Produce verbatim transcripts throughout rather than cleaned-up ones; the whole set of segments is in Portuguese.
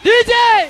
D J!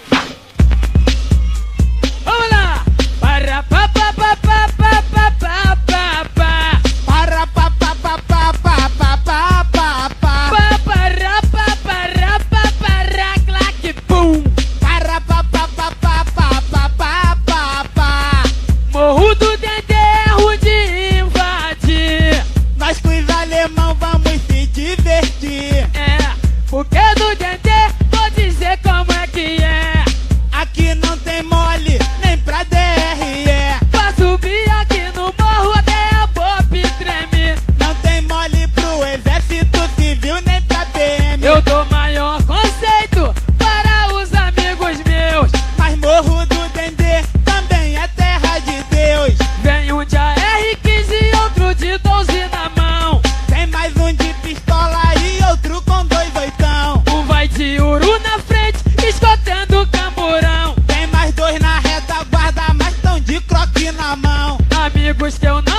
Vamos lá! Para pa pa pa pa pa pa pa pa pa. Para pa pa pa pa pa pa pa pa pa. Pa para pa para pa para claque pum. Para pa pa pa pa pa pa pa pa pa. Morro do Dendê é ruim de invadir. Nós com os alemão vamos se divertir. É, porque do Dendê vou dizer como é que é. Aqui não tem mole, nem pra D R E. Pra subir aqui no morro até a pop treme. Não tem mole pro exército civil, nem pra P M. Eu dou maior conceito para os amigos meus. Mas Morro do Dendê também é terra de Deus. Vem um de A R quinze e outro de doze na mão. Tem mais um de pistola e outro com dois oitão. Um vai de uru na frente, escotando o camburão. Tem mais dois na retaguarda, mas tão de croque na mão. Amigos que eu não